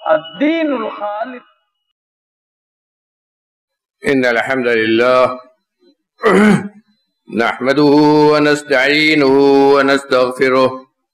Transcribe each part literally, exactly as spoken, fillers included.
الدین الخالص. ان الحمد لله نحمده ونستعينه ونستغفره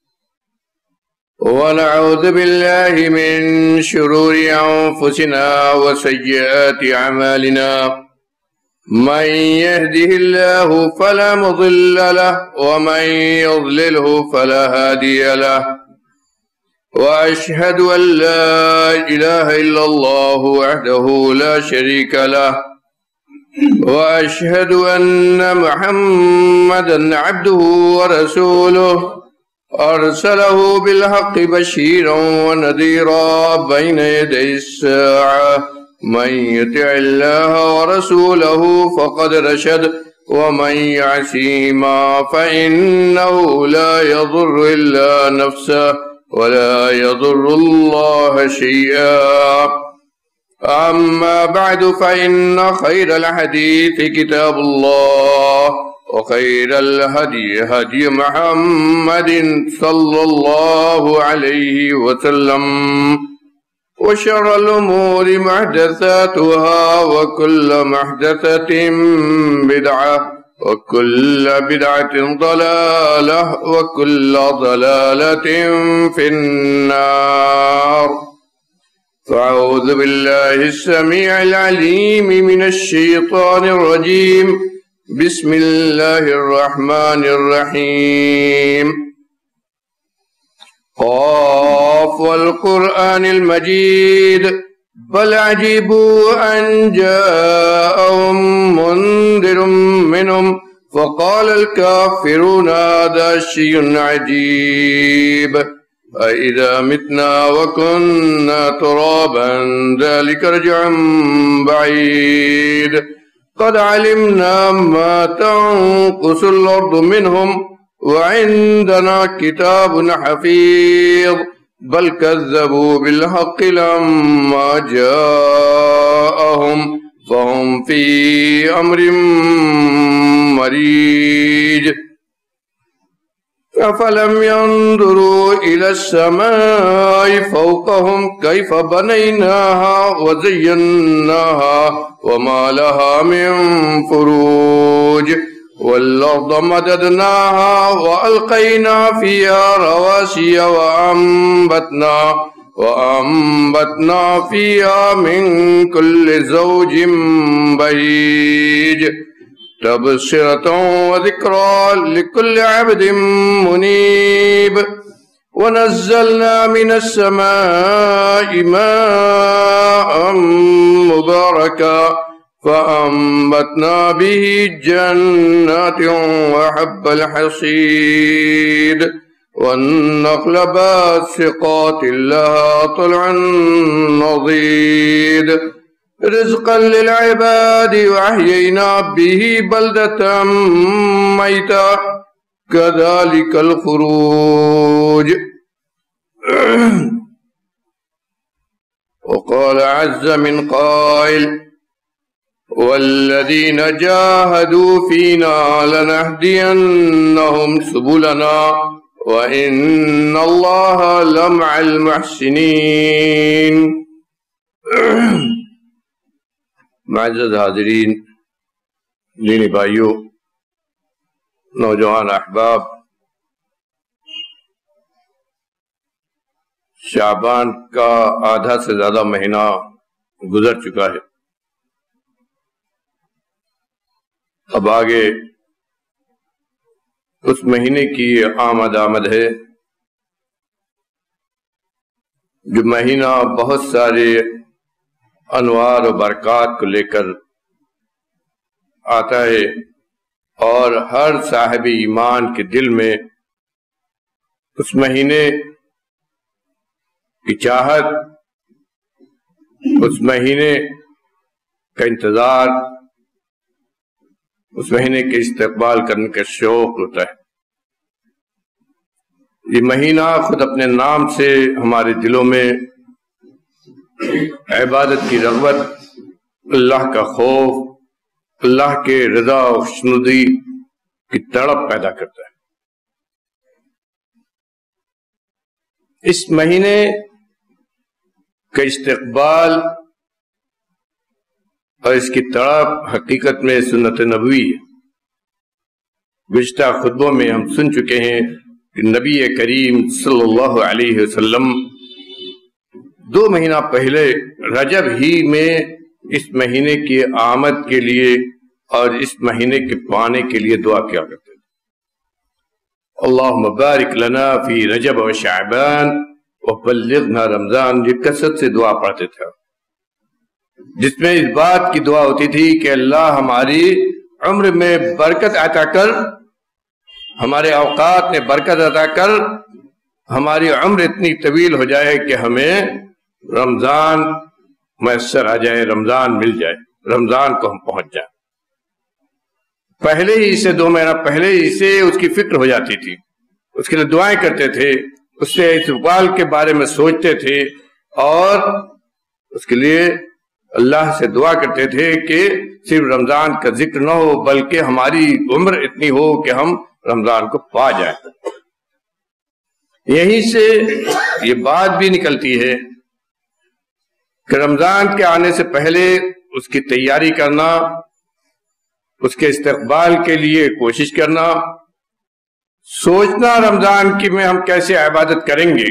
ونعوذ بالله من شرور انفسنا وسيئات اعمالنا من يهده الله فلا مضل له ومن يضلله فلا هادي له وأشهد أن لا إله إلا الله وحده لا شريك له وأشهد أن محمدا عبده ورسوله أرسله بالحق بشيرا ونذيرا بين يدي الساعة من يطع الله ورسوله فقد رشد ومن يعصهما فإنه لا يضر إلا نفسه ولا يضر الله شيئا. أما بعد فإن خير الحديث كتاب الله وخير الهدي هدي محمد صلى الله عليه وسلم وشر الأمور محدثاتها وكل محدثة بدعة وكل بدعة ضلالة وكل ضلالة في النار. فأعوذ بالله السميع العليم من الشيطان الرجيم. بسم الله الرحمن الرحيم. قاف والقرآن المجيد بل عجبوا أن جاءهم منذر منهم فقال الكافرون هذا شيء عجيب أإذا متنا وكنا ترابا ذلك رجع بعيد قد علمنا ما تنقص الأرض منهم وعندنا كتاب حفيظ بل كذبوا بالحق لما جاءهم فهم في أمر مريج. أفلم ينظروا إلى السماء فوقهم كيف بنيناها وزيناها وما لها من فروج والأرض مددناها وألقينا فيها رواسي وأنبتنا وأنبتنا فيها من كل زوج بهيج تبصرة وذكرى لكل عبد منيب. ونزلنا من السماء ماء مباركا فأنبتنا به جنات وحب الحصيد والنخل باسقات لها طلع نضيد رزقا للعباد وأحيينا به بلدة ميتا كذلك الخروج. وقال عز من قائل والذين جاهدوا فينا لنهدينهم سبلنا وإن الله لمع المحسنين. معزز حاضرین، دینی بھائیوں، نوجوان احباب، شعبان کا آدھا سے زیادہ مہینہ گزر چکا ہے. اب آگے اس مہینے کی آمد آمد ہے جو مہینہ بہت سارے انوار و برکات کو لے کر آتا ہے اور ہر صاحب ایمان کے دل میں اس مہینے کی چاہت، اس مہینے کا انتظار، اس مہینے کے استقبال کرنے کا شوق ہوتا ہے. یہ مہینہ خود اپنے نام سے ہمارے دلوں میں عبادت کی رغبت، اللہ کا خوف، اللہ کے رضا و خوشنودی کی تڑپ پیدا کرتا ہے. اس مہینے کا استقبال اور اس کی تڑپ حقیقت میں سنت نبوی ہے۔ گزشتہ خطبوں میں ہم سن چکے ہیں کہ نبی کریم صلی اللہ علیہ وسلم دو مہینہ پہلے رجب ہی میں اس مہینے کی آمد کے لیے اور اس مہینے کے پانے کے لیے دعا کیا کرتے تھے۔ اللہم بارک لنا فی رجب و شعبان وبلغنا رمضان، یہ کثرت سے دعا پڑھتے تھے، جس میں اس بات کی دعا ہوتی تھی کہ اللہ ہماری عمر میں برکت عطا کر، ہمارے اوقات میں برکت عطا کر، ہماری عمر اتنی طویل ہو جائے کہ ہمیں رمضان میسر آ جائے، رمضان مل جائے، رمضان کو ہم پہنچ جائیں۔ پہلے ہی سے دو مہینہ پہلے ہی سے اس کی فکر ہو جاتی تھی، اس کے لیے دعائیں کرتے تھے، اس سے استقبال کے بارے میں سوچتے تھے اور اس کے لیے اللہ سے دعا کرتے تھے کہ صرف رمضان کا ذکر نہ ہو بلکہ ہماری عمر اتنی ہو کہ ہم رمضان کو پا جائیں۔ یہیں سے یہ بات بھی نکلتی ہے کہ رمضان کے آنے سے پہلے اس کی تیاری کرنا، اس کے استقبال کے لیے کوشش کرنا، سوچنا رمضان کی میں ہم کیسے عبادت کریں گے،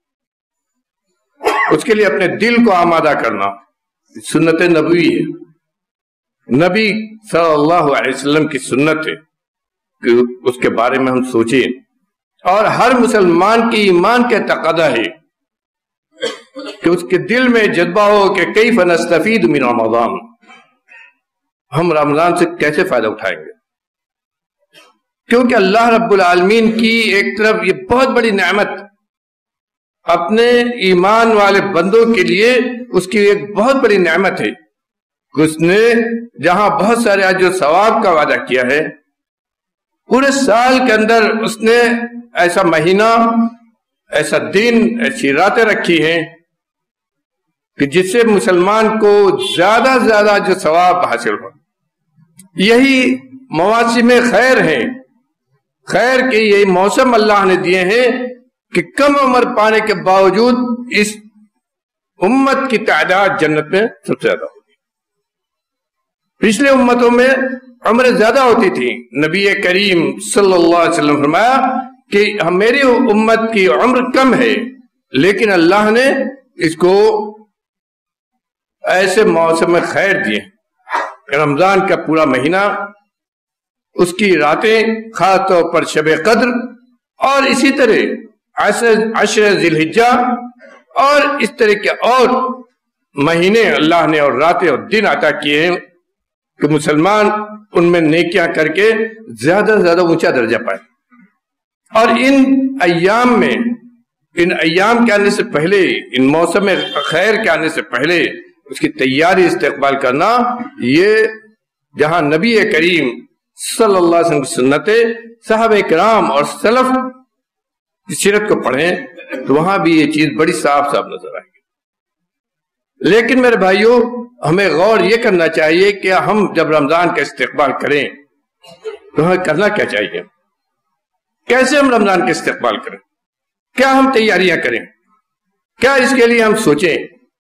اس کے لیے اپنے دل کو آمادہ کرنا سنت نبوی ہے۔ نبی صلی اللہ علیہ وسلم کی سنت ہے کہ اس کے بارے میں ہم سوچیں، اور ہر مسلمان کی ایمان کا تقاضا ہے کہ اس کے دل میں جذبہ ہو کہ کیف نستفید من رمضان، ہم رمضان سے کیسے فائدہ اٹھائیں گے، کیونکہ اللہ رب العالمین کی ایک طرف یہ بہت بڑی نعمت اپنے ایمان والے بندوں کے لیے اس کی ایک بہت بڑی نعمت ہے کہ اس نے جہاں بہت سارے اجر و ثواب کا وعدہ کیا ہے، پورے سال کے اندر اس نے ایسا مہینہ، ایسا دن، ایسی راتیں رکھی ہیں کہ جس سے مسلمان کو زیادہ سے زیادہ جو ثواب حاصل ہو۔ یہی مواسم خیر ہیں، خیر کے یہی موسم اللہ نے دیے ہیں کہ کم عمر پانے کے باوجود اس امت کی تعداد جنت میں سب سے زیادہ ہوگی۔ پچھلے امتوں میں عمریں زیادہ ہوتی تھی، نبی کریم صلی اللہ علیہ وسلم فرمایا کہ میری امت کی عمر کم ہے، لیکن اللہ نے اس کو ایسے موسم خیر دیے۔ رمضان کا پورا مہینہ، اس کی راتیں، خاص طور پر شب قدر، اور اسی طرح عشر ذی الحجہ اور اس طرح کے اور مہینے اللہ نے اور راتیں اور دن عطا کیے ہیں کہ مسلمان ان میں نیکیاں کر کے زیادہ سے زیادہ اونچا درجہ پائے۔ اور ان ایام میں، ان ایام کے آنے سے پہلے، ان موسم خیر کے آنے سے پہلے اس کی تیاری، استقبال کرنا، یہ جہاں نبی کریم صلی اللہ علیہ وسلم کی سنتیں، صحابہ کرام اور سلف کی سیرت کو پڑھیں تو وہاں بھی یہ چیز بڑی صاف صاف نظر آئے گی۔ لیکن میرے بھائیوں، ہمیں غور یہ کرنا چاہیے کہ ہم جب رمضان کا استقبال کریں تو ہمیں کرنا کیا چاہیے، کیسے ہم رمضان کا استقبال کریں، کیا ہم تیاریاں کریں، کیا اس کے لیے ہم سوچیں۔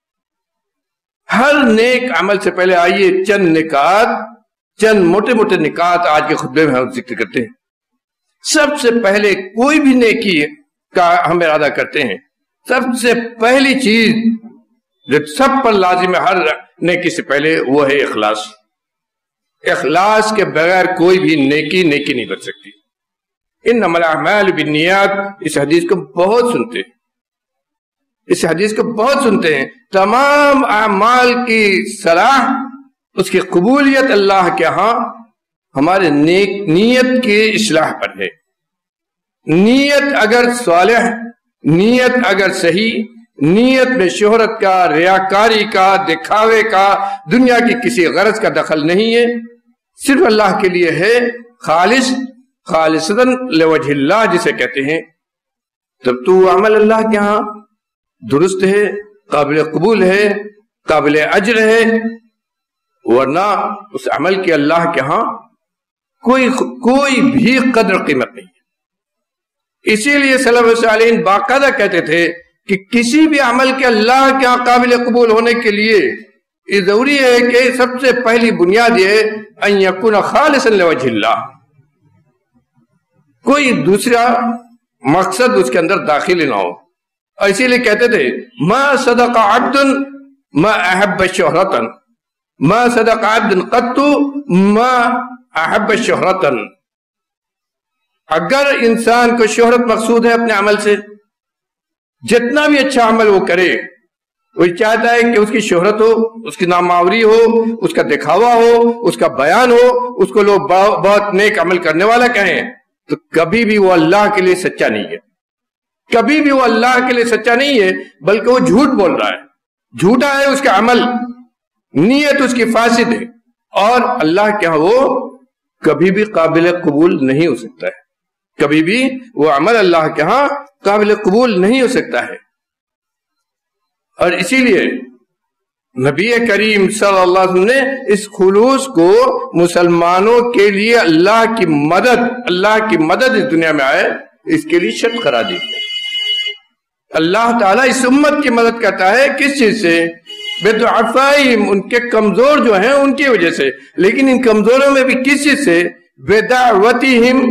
ہر نیک عمل سے پہلے آئیے چند نکات، چند موٹے موٹے نکات آج کے خطبے میں ہم ذکر کرتے ہیں۔ سب سے پہلے کوئی بھی نیکی کا ہم ارادہ کرتے ہیں، سب سے پہلی چیز جو سب پر لازم ہے ہر نیکی سے پہلے، وہ ہے اخلاص۔ اخلاص کے بغیر کوئی بھی نیکی نیکی نہیں بن سکتی۔ انما الاعمال بالنیات، اس حدیث کو بہت سنتے ہیں، اس حدیث کو بہت سنتے ہیں۔ تمام اعمال کی صلاح، اس کی قبولیت اللہ کے ہاں ہمارے نیک نیت کی اصلاح پر ہے۔ نیت اگر صالح، نیت اگر صحیح، نیت میں شہرت کا، ریاکاری کا، دکھاوے کا، دنیا کی کسی غرض کا دخل نہیں ہے، صرف اللہ کے لیے ہے، خالص خالصتاً لوجہ اللہ جسے کہتے ہیں، تب تو عمل اللہ کے ہاں درست ہے، قابل قبول ہے، قابل اجر ہے، ورنہ اس عمل کے اللہ کے ہاں کوئی کوئی بھی قدر قیمت نہیں ہے۔ اسی لیے سلف صالحین باقاعدہ کہتے تھے کہ کسی بھی عمل کے اللہ کے یہاں قابل قبول ہونے کے لیے یہ ضروری ہے کہ سب سے پہلی بنیاد یہ ان یکون خالصا لوجہ اللہ، کوئی دوسرا مقصد اس کے اندر داخل نہ ہو. اور اسی لیے کہتے تھے ما صدق عبد ما احب شہرتا، ما صدق عبد قط ما احب شہرتا. اگر انسان کو شہرت مقصود ہے اپنے عمل سے، جتنا بھی اچھا عمل وہ کرے، وہ چاہتا ہے کہ اس کی شہرت ہو، اس کی نامآوری ہو، اس کا دکھاوا ہو، اس کا بیان ہو، اس کو لوگ بہت نیک عمل کرنے والا کہیں، تو کبھی بھی وہ اللہ کے لیے سچا نہیں ہے. کبھی بھی وہ اللہ کے لیے سچا نہیں ہے، بلکہ وہ جھوٹ بول رہا ہے، جھوٹا ہے اس کا عمل، نیت اس کی فاسد ہے، اور اللہ کے ہاں وہ کبھی بھی قابل قبول نہیں ہو سکتا ہے. کبھی بھی وہ عمل اللہ کے ہاں قابل قبول نہیں ہو سکتا ہے. اور اسی لیے نبی کریم صلی اللہ علیہ وسلم نے اس خلوص کو مسلمانوں کے لیے اللہ کی مدد اللہ کی مدد اس دنیا میں آئے، اس کے لیے شرط قرار دی. اللہ تعالیٰ اس امت کی مدد کرتا ہے کس چیز سے؟ بضعفائہم، ان کے کمزور جو ہیں ان کی وجہ سے. لیکن ان کمزوروں میں بھی کس چیز سے؟ بدعوتہم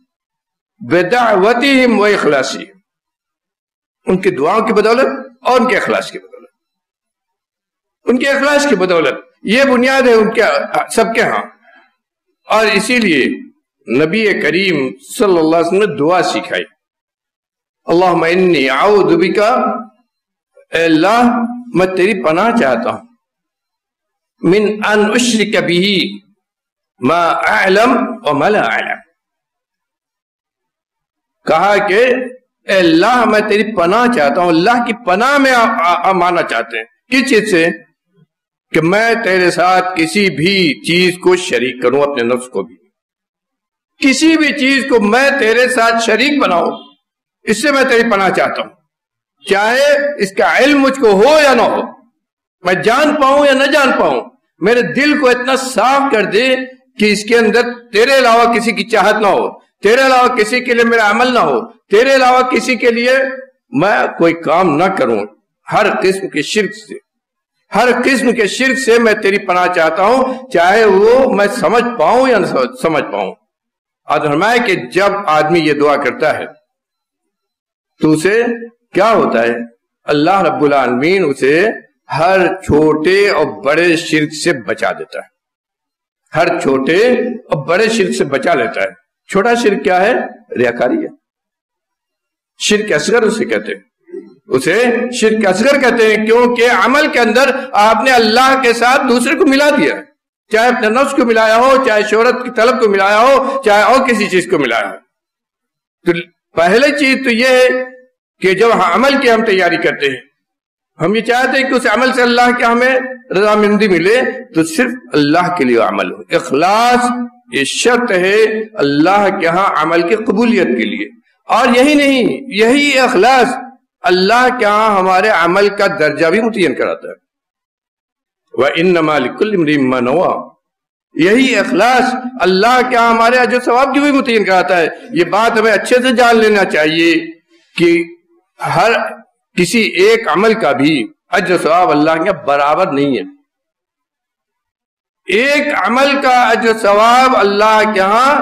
بدعوتہم و اخلاصہم، ان کی دعاؤں کی بدولت اور ان کے اخلاص کی بدولت. ان کے اخلاص کی بدولت یہ بنیاد ہے ان کے سب کے ہاں. اور اسی لیے نبی کریم صلی اللہ علیہ وسلم نے دعا سکھائی، اللہم انی اعوذ بکا، اے اللہ میں تیری پناہ چاہتا ہوں، من ان اشرک بہ ما اعلم وما لا اعلم. کہا کہ اے اللہ میں تیری پناہ چاہتا ہوں، اللہ کی پناہ میں مانا چاہتے ہیں کس چیز سے؟ کہ میں تیرے ساتھ کسی بھی چیز کو شریک کروں، اپنے نفس کو بھی کسی بھی چیز کو میں تیرے ساتھ شریک بناؤں، اس سے میں تیری پناہ چاہتا ہوں. چاہے اس کا علم مجھ کو ہو یا نہ ہو، میں جان پاؤں یا نہ جان پاؤں، میرے دل کو اتنا صاف کر دے کہ اس کے اندر تیرے علاوہ کسی کی چاہت نہ ہو، تیرے علاوہ کسی کے لیے میرا عمل نہ ہو، تیرے علاوہ کسی کے لیے میں کوئی کام نہ کروں. ہر قسم کے شرک سے ہر قسم کے شرک سے میں تیری پناہ چاہتا ہوں، چاہے وہ میں سمجھ پاؤں یا نہ سمجھ پاؤں. اور فرمایا کہ جب آدمی یہ دعا کرتا ہے تو اسے کیا ہوتا ہے؟ اللہ رب العالمین اسے ہر چھوٹے اور بڑے شرک سے بچا دیتا ہے. ہر چھوٹے اور بڑے شرک سے بچا لیتا ہے. چھوٹا شرک کیا ہے؟ ریاکاری ہے. شرک اصغر اسے کہتے ہیں، اسے شرک اصغر کہتے ہیں، کیونکہ عمل کے اندر آپ نے اللہ کے ساتھ دوسرے کو ملا دیا، چاہے اپنے نفس کو ملایا ہو، چاہے شہرت کی طلب کو ملایا ہو، چاہے اور کسی چیز کو ملایا ہو. تو پہلے چیز تو یہ ہے کہ جب عمل کی ہم تیاری کرتے ہیں، ہم یہ چاہتے ہیں کہ اس عمل سے اللہ کے ہمیں رضامندی ملے، تو صرف اللہ کے لیے عمل ہو. اخلاص یہ شرط ہے اللہ کے ہاں عمل کی قبولیت کے لیے. اور یہی نہیں، یہی اخلاص اللہ کے ہاں ہمارے عمل کا درجہ بھی متعین کراتا ہے. وَإِنَّمَا لِكُلِّ امْرِئٍ مَّا نَوَىٰ، یہی اخلاص اللہ کے ہاں ہمارے اجر ثواب کی بھی متعین کراتا ہے. یہ بات ہمیں اچھے سے جان لینا چاہیے کہ ہر کسی ایک عمل کا بھی اجر ثواب اللہ کے برابر نہیں ہے. ایک عمل کا اجر ثواب اللہ کے ہاں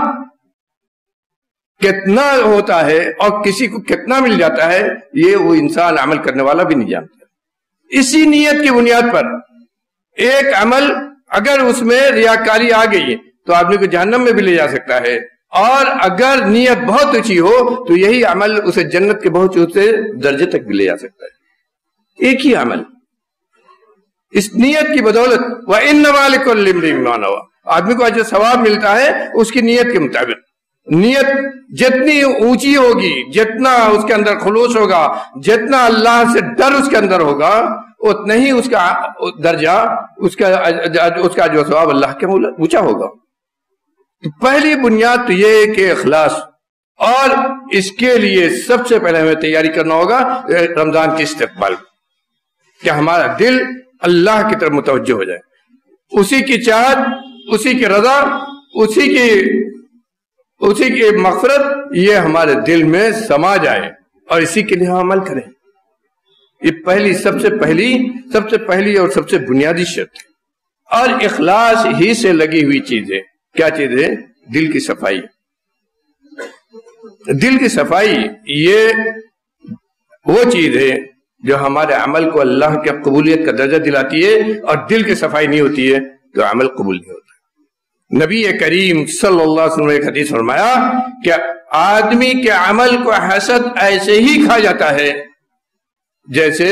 کتنا ہوتا ہے اور کسی کو کتنا مل جاتا ہے، یہ وہ انسان عمل کرنے والا بھی نہیں جانتا. اسی نیت کی بنیاد پر ایک عمل اگر اس میں ریاکاری آ گئی تو آدمی کو جہنم میں بھی لے جا سکتا ہے، اور اگر نیت بہت اونچی ہو تو یہی عمل اسے جنت کے بہت اونچے درجے تک بھی لے جا سکتا ہے. ایک ہی عمل اس نیت کی بدولت. وَإِنَّمَا لِكُلِّ امْرِئٍ مَّا نَوَىٰ، آدمی کو اجر ثواب ملتا ہے اس کی نیت کے مطابق. نیت جتنی اونچی ہوگی، جتنا اس کے اندر خلوص ہوگا، جتنا اللہ سے ڈر اس کے اندر ہوگا، اتنا ہی اس کا درجہ، اس کا اس کا جو ثواب اللہ کے اونچا ہوگا. تو پہلی بنیاد تو یہ ہے کہ اخلاص، اور اس کے لیے سب سے پہلے ہمیں تیاری کرنا ہوگا رمضان کے استقبال، کہ ہمارا دل اللہ کی طرف متوجہ ہو جائے، اسی کی چاہت، اسی کی رضا، اسی کی اسی کی مغفرت یہ ہمارے دل میں سما جائے، اور اسی کے لیے ہم عمل کریں. یہ پہلی سب سے پہلی سب سے پہلی اور سب سے بنیادی شرط ہے. اور اخلاص ہی سے لگی ہوئی چیز ہے. کیا چیز ہے؟ دل کی صفائی. دل کی صفائی یہ وہ چیز ہے جو ہمارے عمل کو اللہ کے قبولیت کا درجہ دلاتی ہے، اور دل کی صفائی نہیں ہوتی ہے تو عمل قبول نہیں ہوتا. نبی کریم صلی اللہ علیہ وسلم نے ایک حدیث فرمایا کہ آدمی کے عمل کو حسد ایسے ہی کھا جاتا ہے جیسے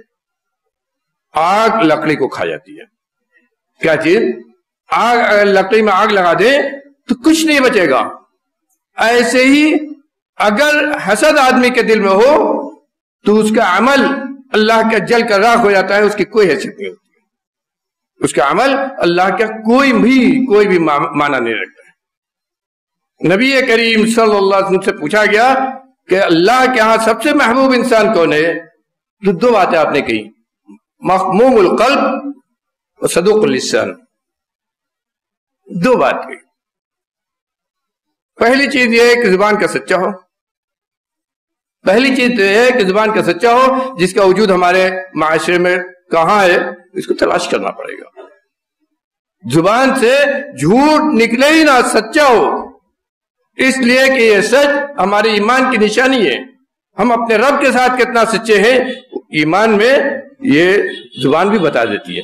آگ لکڑی کو کھا جاتی ہے. کیا چیز؟ آگ. اگر لکڑی میں آگ لگا دے تو کچھ نہیں بچے گا. ایسے ہی اگر حسد آدمی کے دل میں ہو تو اس کا عمل اللہ کا جل کر راکھ ہو جاتا ہے، اس کی کوئی حیثیت نہیں ہوتی. اس کا عمل اللہ کا کوئی بھی کوئی بھی معنی نہیں رکھتا ہے. نبی کریم صلی اللہ علیہ وسلم سے پوچھا گیا کہ اللہ کے ہاں سب سے محبوب انسان کون ہے؟ تو دو باتیں آپ نے کہی، مخموم القلب اور صدوق اللسان. دو بات کہی. پہلی چیز یہ ہے کہ زبان کا سچا ہو. پہلی چیز تو یہ ہے کہ زبان کا سچا ہو، جس کا وجود ہمارے معاشرے میں کہاں ہے اس کو تلاش کرنا پڑے گا. زبان سے جھوٹ نکلے ہی نہ، سچا ہو. اس لیے کہ یہ سچ ہمارے ایمان کی نشانی ہے. ہم اپنے رب کے ساتھ کتنا سچے ہیں ایمان میں یہ زبان بھی بتا دیتی ہے.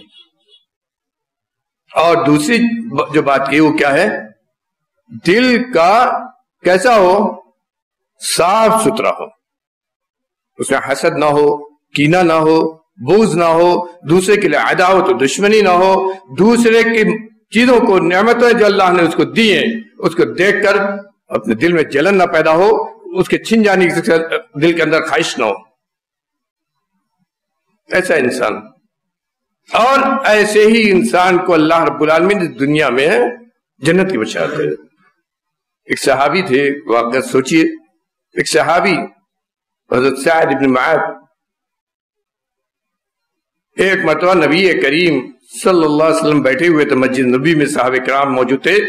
اور دوسری جو بات کی وہ کیا ہے؟ دل کا کیسا ہو؟ صاف ستھرا ہو. اس میں حسد نہ ہو، کینہ نہ ہو، بغض نہ ہو، دوسرے کے لیے عداوت و دشمنی نہ ہو. دوسرے کی چیزوں کو، نعمتیں جو اللہ نے اس کو دی ہیں، اس کو دیکھ کر اپنے دل میں جلن نہ پیدا ہو، اس کے چھن جانے کی دل کے اندر خواہش نہ ہو. ایسا انسان. اور ایسے ہی انسان کو اللہ رب العالمین دنیا میں جنت کی بشارت ہے. ایک صحابی تھے، واقعہ سوچئے. ایک صحابی حضرت سعد بن معاذ ایک مرتبہ نبی کریم صلی اللہ علیہ وسلم بیٹھے ہوئے تھے، مسجد نبی میں صحابہ کرام موجود تھے.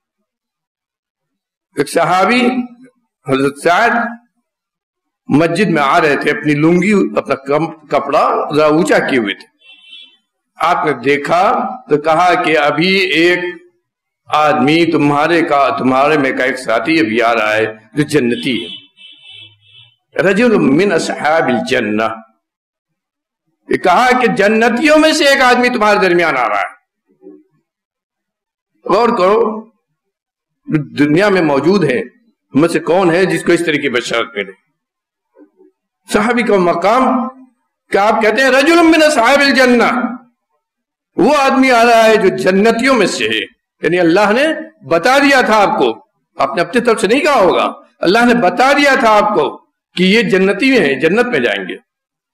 ایک صحابی حضرت سعد مسجد میں آ رہے تھے، اپنی لنگی، اپنا کپڑا ذرا اونچا کیے ہوئے تھے. آپ نے دیکھا تو کہا کہ ابھی ایک آدمی تمہارے کا تمہارے میں کا ایک ساتھی ابھی آ رہا ہے جو جنتی ہے. رجل من اصحاب الجنہ. یہ کہا کہ جنتیوں میں سے ایک آدمی تمہارے درمیان آ رہا ہے. غور کرو، دنیا میں موجود ہے ہم میں سے کون ہے جس کو اس طرح کی بشارت ملے؟ صحابی کا مقام کہ آپ کہتے ہیں رجل من اصحاب الجنہ، وہ آدمی آ رہا ہے جو جنتیوں میں سے ہے. یعنی اللہ نے بتا دیا تھا آپ کو، آپ نے اپنی طرف سے نہیں کہا ہوگا، اللہ نے بتا دیا تھا آپ کو کہ یہ جنتی ہیں، جنت میں جائیں گے.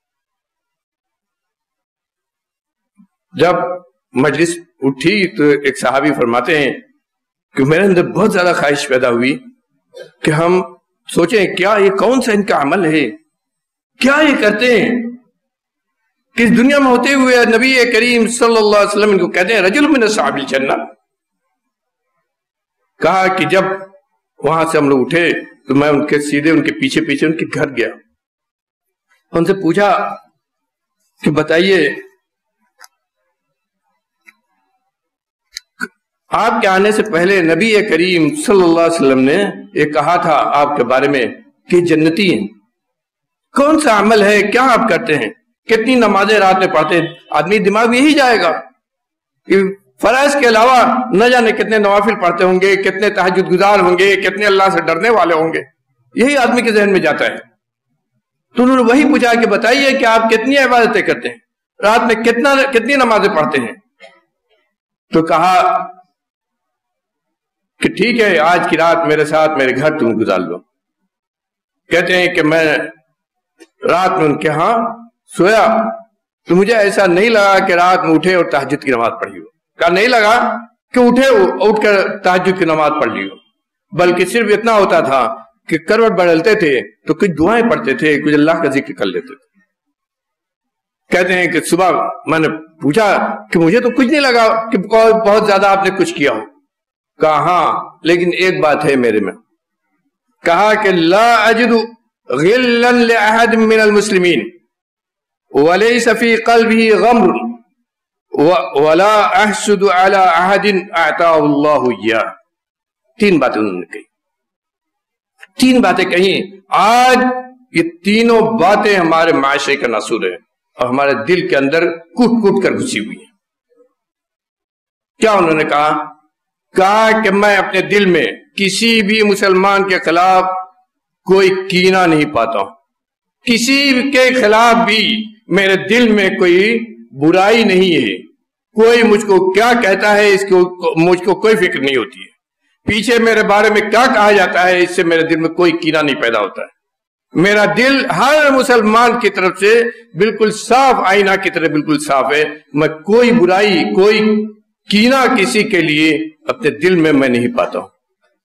جب مجلس اٹھی تو ایک صحابی فرماتے ہیں کہ میرے اندر بہت زیادہ خواہش پیدا ہوئی کہ ہم سوچیں کیا یہ کون سا ان کا عمل ہے، کیا یہ کرتے ہیں کہ اس دنیا میں ہوتے ہوئے نبی کریم صلی اللہ علیہ وسلم ان کو کہتے ہیں رجل من اصحاب الجنہ. کہا کہ جب وہاں سے ہم لوگ اٹھے تو میں ان کے سیدھے ان کے پیچھے پیچھے ان کے گھر گیا. ان سے پوچھا کہ بتائیے آپ کے آنے سے پہلے نبی کریم صلی اللہ علیہ وسلم نے یہ کہا تھا آپ کے بارے میں کہ جنتی ہیں. کون سا عمل ہے، کیا آپ کرتے ہیں، کتنی نمازیں رات میں پڑھتے ہیں؟ آدمی دماغ میں یہی جائے گا کہ فرائض کے علاوہ نہ جانے کتنے نوافل پڑھتے ہوں گے، کتنے تہجد گزار ہوں گے، کتنے اللہ سے ڈرنے والے ہوں گے. یہی آدمی کے ذہن میں جاتا ہے. تو انہوں نے وہی پوچھا کہ بتائیے کہ آپ کتنی عبادتیں کرتے ہیں، رات میں کتنا کتنی نمازیں پڑھتے ہیں؟ تو کہا کہ ٹھیک ہے آج کی رات میرے ساتھ میرے گھر تم گزار لو. کہتے ہیں کہ میں رات میں ان کے ہاں سویا تو مجھے ایسا نہیں لگا کہ رات میں اٹھے اور تہجد کی نماز پڑھی ہو. کہا نہیں لگا کہ اٹھے اٹھ کر تہجد کی نماز پڑھ لی ہو، بلکہ صرف اتنا ہوتا تھا کہ کروٹ بدلتے تھے تو کچھ دعائیں پڑھتے تھے، کچھ اللہ کا ذکر کر لیتے تھے. کہتے ہیں کہ صبح میں نے پوچھا کہ مجھے تو کچھ نہیں لگا کہ بہت زیادہ آپ نے کچھ کیا ہو. کہا ہاں لیکن ایک بات ہے میرے میں. کہا کہ لا اجد غلا لاحد من المسلمین، وَلَيْسَ فِي قَلْبِهِ غَمْرٌ وَلَا أَحْسُدُ عَلَىٰ أَحَدٍ أَعْطَاهُ اللَّهُ إِيَّاهُ. تین باتیں انہوں نے کہی، تین باتیں کہیں. آج یہ تینوں باتیں ہمارے معاشرے کا ناسور ہے اور ہمارے دل کے اندر کٹ کٹ کر گھسی ہوئی ہیں. کیا انہوں نے کہا؟ کہا کہ میں اپنے دل میں کسی بھی مسلمان کے خلاف کوئی کینہ نہیں پاتا ہوں، کسی کے خلاف بھی میرے دل میں کوئی برائی نہیں ہے، کوئی مجھ کو کیا کہتا ہے اس کو مجھ کو کوئی فکر نہیں ہوتی ہے، پیچھے میرے بارے میں کیا کہا جاتا ہے اس سے میرے دل میں کوئی کینہ نہیں پیدا ہوتا ہے. میرا دل ہر مسلمان کی طرف سے بالکل صاف، آئینہ کی طرح بالکل صاف ہے. میں کوئی برائی، کوئی کینہ کسی کے لیے اپنے دل میں میں نہیں پاتا ہوں.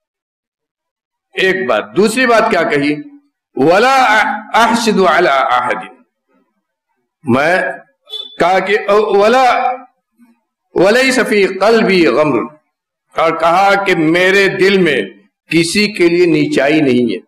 ایک بات. دوسری بات کیا کہی؟ وَلَا أَحْسِدُ عَلَىٰ أَحَدٍ. میں کہا کہ وَلَا وَلَيْسَ فِي قَلْبِي غَمْرٌ، اور کہا کہ میرے دل میں کسی کے لیے نیچائی نہیں ہے.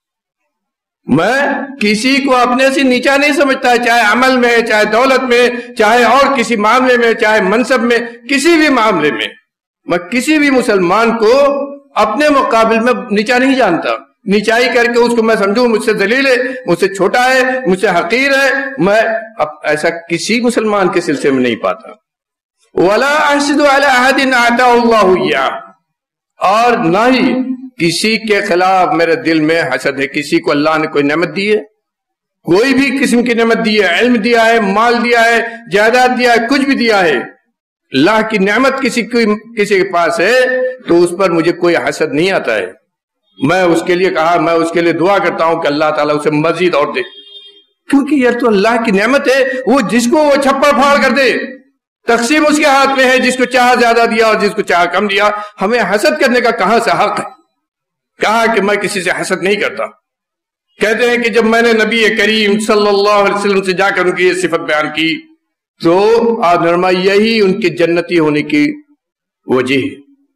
میں کسی کو اپنے سے نیچا نہیں سمجھتا، چاہے عمل میں، چاہے دولت میں، چاہے اور کسی معاملے میں، چاہے منصب میں، کسی بھی معاملے میں میں کسی بھی مسلمان کو اپنے مقابل میں نیچا نہیں جانتا. نیچائی کر کے اس کو میں سمجھوں مجھ سے ذلیل ہے، مجھ سے چھوٹا ہے، مجھ سے حقیر ہے، میں ایسا کسی مسلمان کے سلسلے میں نہیں پاتا. وَلَا أَحْسِدُ عَلَىٰ أَحَدٍ أَعْطَاهُ اللَّهُ إِيَّاهُ. اور نہ ہی کسی کے خلاف میرے دل میں حسد ہے. کسی کو اللہ نے کوئی نعمت دی ہے، کوئی بھی قسم کی نعمت دی ہے، علم دیا ہے، مال دیا ہے، جائیداد دیا ہے، کچھ بھی دیا ہے، اللہ کی نعمت کسی کسی کے پاس ہے تو اس پر مجھے کوئی حسد نہیں آتا ہے. میں اس کے لیے کہا، میں اس کے لیے دعا کرتا ہوں کہ اللہ تعالیٰ اسے مزید اور دے، کیونکہ یہ تو اللہ کی نعمت ہے. وہ جس کو وہ چھپڑ پھاڑ کر دے، تقسیم اس کے ہاتھ میں ہے، جس کو چاہا زیادہ دیا اور جس کو چاہا کم دیا. ہمیں حسد کرنے کا کہاں سے حق ہے؟ کہا کہ میں کسی سے حسد نہیں کرتا. کہتے ہیں کہ جب میں نے نبی کریم صلی اللہ علیہ وسلم سے جا کر ان کی یہ صفت بیان کی تو آپ نے فرمایا یہی ان کے جنتی ہونے کی وجہ ہے،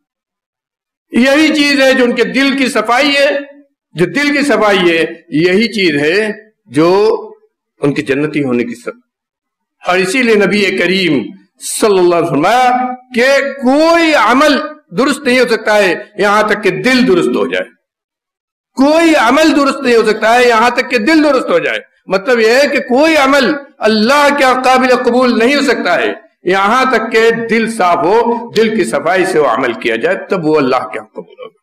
یہی چیز ہے جو ان کے دل کی صفائی ہے، جو دل کی صفائی ہے یہی چیز ہے جو ان کے جنتی ہونے کی صفائی. اور اسی لیے نبی کریم صلی اللہ علیہ وسلم فرمایا کہ کوئی عمل درست نہیں ہو سکتا ہے یہاں تک کہ دل درست ہو جائے. کوئی عمل درست نہیں ہو سکتا ہے یہاں تک کہ دل درست ہو جائے. مطلب یہ ہے کہ کوئی عمل اللہ کے قابل قبول نہیں ہو سکتا ہے یہاں تک کہ دل صاف ہو، دل کی صفائی سے وہ عمل کیا جائے، تب وہ اللہ کے قبول ہوگا.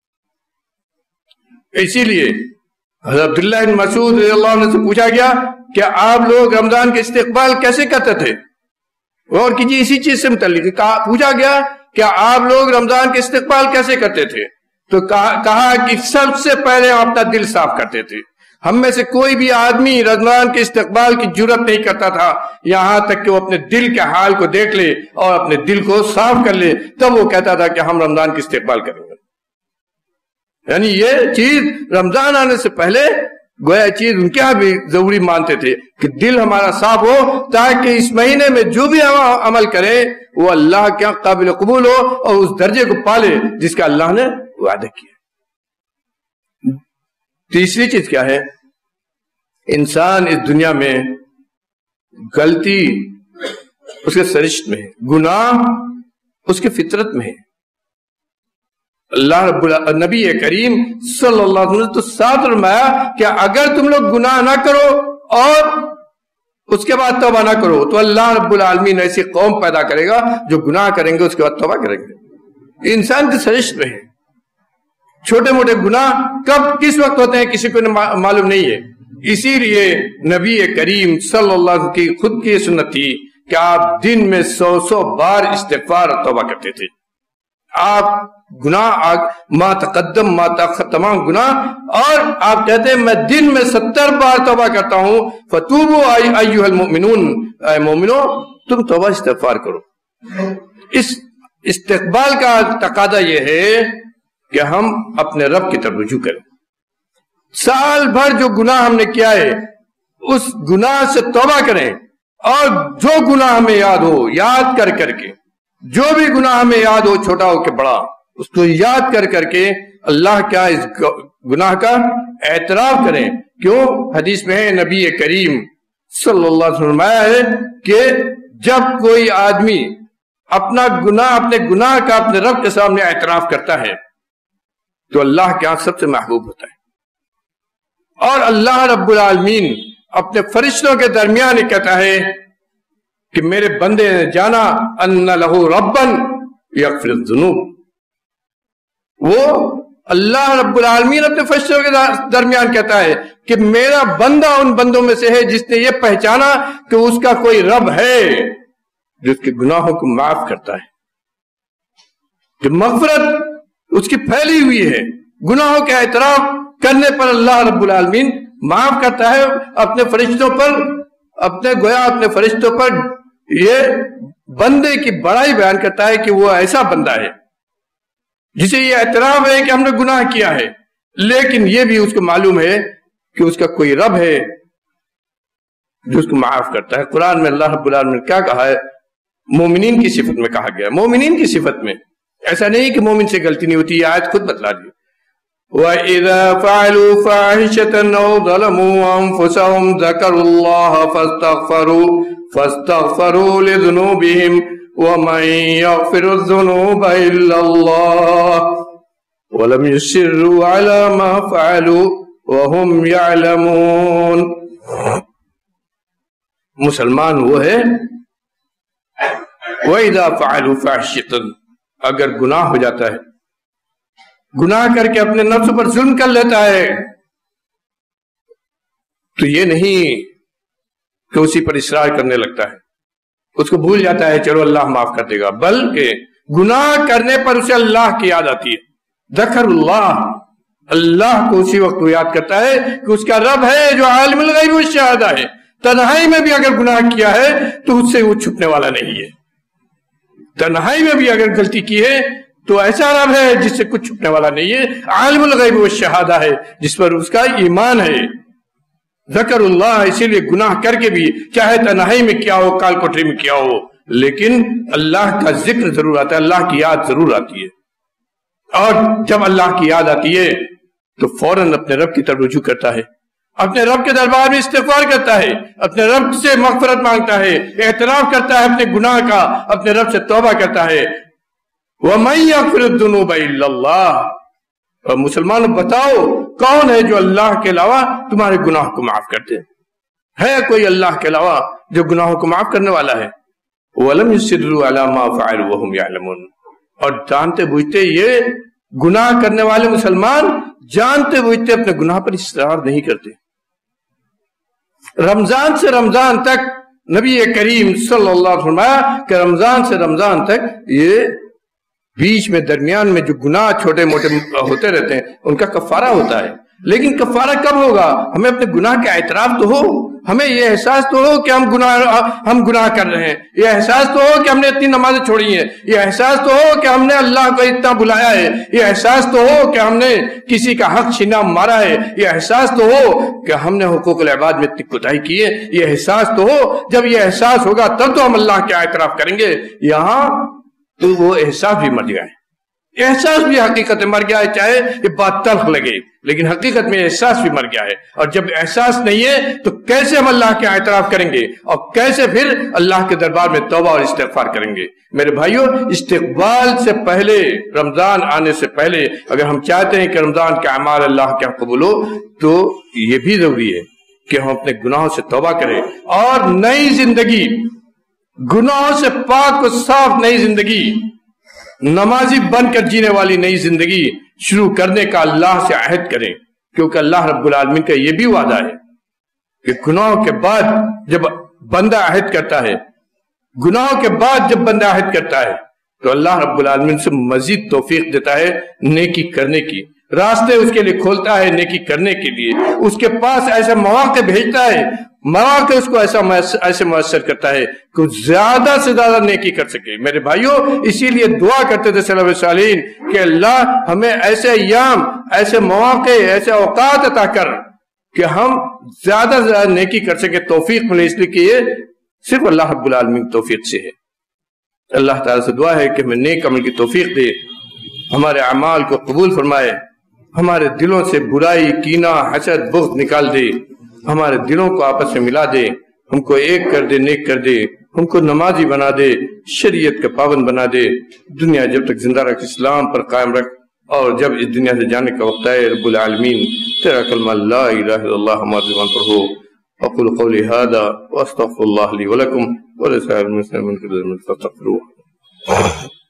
اسی لیے حضرت عبداللہ بن مسعود رضی اللہ عنہ سے پوچھا گیا کہ آپ لوگ رمضان کے استقبال کیسے کرتے تھے؟ اور کیجیے اسی چیز سے متعلق پوچھا گیا کہ آپ لوگ رمضان کے استقبال کیسے کرتے تھے؟ تو کہا کہ سب سے پہلے ہم اپنا دل صاف کرتے تھے. ہم میں سے کوئی بھی آدمی رمضان کے استقبال کی جرت نہیں کرتا تھا یہاں تک کہ وہ اپنے دل کے حال کو دیکھ لے اور اپنے دل کو صاف کر لے، تب وہ کہتا تھا کہ ہم رمضان کے استقبال کریں گے. یعنی یہ چیز رمضان آنے سے پہلے گویا چیز ان کے یہاں بھی ضروری مانتے تھے کہ دل ہمارا صاف ہو تاکہ اس مہینے میں جو بھی عمل کرے وہ اللہ کے یہاں قابل قبول ہو اور اس درجے کو پالے جس کا اللہ نے وعدہ کیا. تیسری چیز کیا ہے؟ انسان اس دنیا میں غلطی اس کے سرشت میں ہے، گناہ اس کے فطرت میں ہے. اللہ رب العالمین نبی کریم صلی اللہ علیہ وسلم تو ساتھ فرمایا کہ اگر تم لوگ گناہ نہ کرو اور اس کے بعد توبہ نہ کرو تو اللہ رب العالمین ایسی قوم پیدا کرے گا جو گناہ کریں گے اس کے بعد توبہ کریں گے. انسان کی سرشت میں ہے. چھوٹے موٹے گناہ کب کس وقت ہوتے ہیں کسی کو معلوم نہیں ہے. اسی لیے نبی کریم صلی اللہ علیہ وسلم کی خود کی سنت تھی کہ آپ دن میں سو سو بار استغفار اور توبہ کرتے تھے. آپ گناہ ما تقدم ما تاخر تمام گناہ، اور آپ کہتے ہیں میں دن میں ستر بار توبہ کرتا ہوں. فتوبوا ایھا المؤمنون، اے مومنو تم توبہ استغفار کرو. اس استقبال کا تقاضا یہ ہے کہ ہم اپنے رب کی طرف رجوع کریں. سال بھر جو گناہ ہم نے کیا ہے اس گناہ سے توبہ کریں، اور جو گناہ ہمیں یاد ہو یاد کر کر کے، جو بھی گناہ ہمیں یاد ہو چھوٹا ہو کہ بڑا، اس کو یاد کر کر کے اللہ کیا اس گناہ کا اعتراف کریں. کیوں؟ حدیث میں ہے نبی کریم صلی اللہ علیہ وسلم ہے کہ جب کوئی آدمی اپنا گناہ اپنے گناہ کا اپنے رب کے سامنے اعتراف کرتا ہے تو اللہ کے ہاں سب سے محبوب ہوتا ہے، اور اللہ رب العالمین اپنے فرشتوں کے درمیان ہی کہتا ہے کہ میرے بندے نے جانا ان لہو ربن یغفر الذنوب. وہ اللہ رب العالمین اپنے فرشتوں کے درمیان کہتا ہے کہ میرا بندہ ان بندوں میں سے ہے جس نے یہ پہچانا کہ اس کا کوئی رب ہے جو اس کے گناہوں کو معاف کرتا ہے، کہ مغفرت اس کی پھیلی ہوئی ہے. گناہوں کے اعتراف کرنے پر اللہ رب العالمین معاف کرتا ہے اپنے فرشتوں پر، اپنے گویا اپنے فرشتوں پر یہ بندے کی بڑائی بیان کرتا ہے کہ وہ ایسا بندہ ہے جسے یہ اعتراف ہے کہ ہم نے گناہ کیا ہے، لیکن یہ بھی اس کو معلوم ہے کہ اس کا کوئی رب ہے جو اس کو معاف کرتا ہے. قرآن میں اللہ رب العالمین نے کیا کہا ہے؟ مومنین کی صفت میں کہا گیا، مومنین کی صفت میں. ایسا نہیں کہ مومن سے غلطی نہیں ہوتی، یہ آیت خود بتلا دی. وَإِذَا فَعَلُوا فَاحِشَةً أَوْ ظَلَمُوا أَنفُسَهُمْ ذَكَرُوا اللَّهَ فَاسْتَغْفَرُوا فَاسْتَغْفَرُوا لِذُنُوبِهِمْ وَمَن يَغْفِرُ الذُّنُوبَ إِلَّا اللَّهُ وَلَمْ يُصِرُّوا عَلَى مَا فَعَلُوا وَهُمْ يَعْلَمُونَ. مسلمان وہ ہے وَإِذَا فَعَلُوا فَاحِشَةً، اگر گناہ ہو جاتا ہے، گناہ کر کے اپنے نفس پر ظلم کر لیتا ہے، تو یہ نہیں کہ اسی پر اصرار کرنے لگتا ہے، اس کو بھول جاتا ہے چلو اللہ معاف کر دے گا، بلکہ گناہ کرنے پر اسے اللہ کی یاد آتی ہے. ذکر اللہ، اللہ کو اسی وقت وہ یاد کرتا ہے کہ اس کا رب ہے جو عالم الغیب والشہادہ ہے. تنہائی میں بھی اگر گناہ کیا ہے تو اس سے وہ چھپنے والا نہیں ہے. تنہائی میں بھی اگر غلطی کی ہے تو ایسا رب ہے جس سے کچھ چھپنے والا نہیں ہے، عالم الغیب والشہادہ ہے جس پر اس کا ایمان ہے. ذکر اللہ، اسی لیے گناہ کر کے بھی چاہے تنہائی میں کیا ہو، کال کوٹری میں کیا ہو، لیکن اللہ کا ذکر ضرور آتا ہے، اللہ کی یاد ضرور آتی ہے. اور جب اللہ کی یاد آتی ہے تو فوراً اپنے رب کی طرف رجوع کرتا ہے، اپنے رب کے دربار میں استغفار کرتا ہے، اپنے رب سے مغفرت مانگتا ہے، اعتراف کرتا ہے اپنے گناہ کا، اپنے رب سے توبہ کرتا ہے. وَمَن يَغْفِرُ الذُّنُوبَ إِلَّا اللَّهُ. اور مسلمانوں بتاؤ کون ہے جو اللہ کے علاوہ تمہارے گناہ کو معاف کرتے؟ ہے کوئی اللہ کے علاوہ جو گناہوں کو معاف کرنے والا ہے؟ وَلَمْ يُصِرُّوا عَلَى مَا فَعَلُوا وَهُمْ يَعْلَمُونَ. اور جانتے بوجھتے یہ گناہ کرنے والے مسلمان جانتے بوجھتے اپنے گناہ پر اصرار نہیں کرتے. رمضان سے رمضان تک نبی کریم صلی اللہ علیہ وسلم کہ رمضان سے رمضان تک یہ بیچ میں درمیان میں جو گناہ چھوٹے موٹے ہوتے رہتے ہیں ان کا کفارہ ہوتا ہے. لیکن کفارہ کب ہوگا؟ ہمیں اپنے گناہ کا اعتراف تو ہو، ہمیں یہ احساس تو ہو کہ ہم گناہ ہم گناہ کر رہے ہیں، یہ احساس تو ہو کہ ہم نے اتنی نمازیں چھوڑی ہیں، یہ احساس تو ہو کہ ہم نے اللہ کو اتنا بلایا ہے، یہ احساس تو ہو کہ ہم نے کسی کا حق چھینا مارا ہے، یہ احساس تو ہو کہ ہم نے حقوق العباد میں اتنی کوتاہی کی ہے، یہ احساس تو ہو. جب یہ احساس ہوگا تب تو ہم اللہ کا اعتراف کریں گے. یہاں تو وہ احساس بھی مر گیا ہے، احساس بھی حقیقت میں مر گیا ہے، چاہے یہ بات تلخ لگے لیکن حقیقت میں احساس بھی مر گیا ہے. اور جب احساس نہیں ہے تو کیسے ہم اللہ کے اعتراف کریں گے اور کیسے پھر اللہ کے دربار میں توبہ اور استغفار کریں گے؟ میرے بھائیوں، استقبال سے پہلے، رمضان آنے سے پہلے اگر ہم چاہتے ہیں کہ رمضان کے اعمال اللہ کے قبول ہو تو یہ بھی ضروری ہے کہ ہم اپنے گناہوں سے توبہ کریں اور نئی زندگی، گناہوں سے پاک و صاف نئی زندگی، نمازی بن کر جینے والی نئی زندگی شروع کرنے کا اللہ سے عہد کریں. کیونکہ اللہ رب العالمین کا یہ بھی وعدہ ہے کہ گناہوں کے بعد جب بندہ عہد کرتا ہے گناہوں کے بعد جب بندہ عہد کرتا ہے تو اللہ رب العالمین سے مزید توفیق دیتا ہے نیکی کرنے کی، راستے اس کے لیے کھولتا ہے نیکی کرنے کے لیے، اس کے پاس ایسے مواقع بھیجتا ہے، مواقع اس کو ایسا ایسے میسر کرتا ہے کہ زیادہ سے زیادہ نیکی کر سکے. میرے بھائیوں، اسی لیے دعا کرتے تھے سلف صالحین کہ اللہ ہمیں ایسے ایام، ایسے مواقع، ایسے اوقات عطا کر کہ ہم زیادہ سے زیادہ نیکی کر سکے، توفیق ملے. اس لیے کہ یہ صرف اللہ رب العالمین کی توفیق سے ہے. اللہ تعالیٰ سے دعا ہے کہ ہمیں نیک عمل کی توفیق دے، ہمارے اعمال کو قبول فرمائے، ہمارے دلوں سے برائی، کینہ، حسد، بغض نکال دے، ہمارے دلوں کو آپس میں ملا دے ہم کو ایک کر دے، نیک کر دے، ہم کو نمازی بنا دے، شریعت کا پابند بنا دے، دنیا جب تک زندہ رکھ اسلام پر قائم رکھ، اور جب اس دنیا سے جانے کا وقت آئے رب العالمین تیرا کلمہ لا الہ الا اللہ ہمارے زبان پر ہو۔ اقول قولی ھذا واستغفر اللہ لی ولکم ولسائر المسلمین فاستغفروہ۔